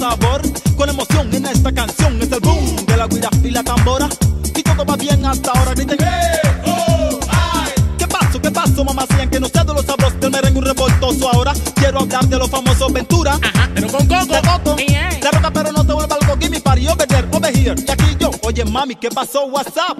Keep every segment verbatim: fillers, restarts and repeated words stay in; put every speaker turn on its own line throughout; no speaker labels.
sabor. Con emoción en esta canción es el boom de la guira y la tambora. Y todo va bien hasta ahora, griten hey, oh, ay. ¿Qué pasó, qué pasó, mamá? Sigan que no sé de los sabros del merengue un revoltoso. Ahora quiero hablar de los famosos Ventura.
Ajá, pero con coco.
De coco,
Yeah.
la roca pero no te vuelva algo. Give me party over there, over here. Y aquí yo, oye mami, ¿qué pasó? What's up?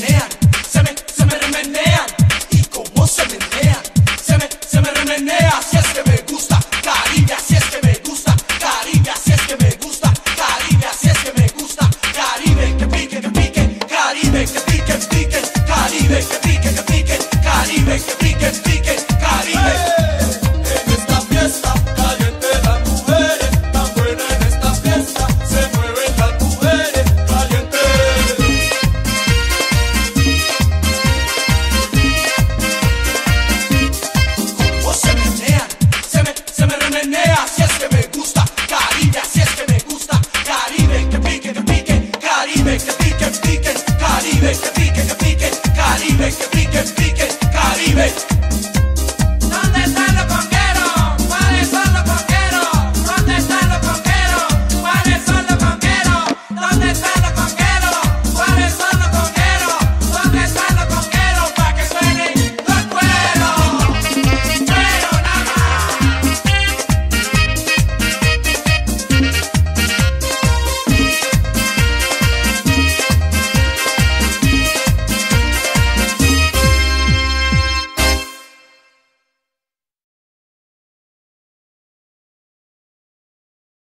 Se me, se me remenean y como se menea, se me, se me remenea.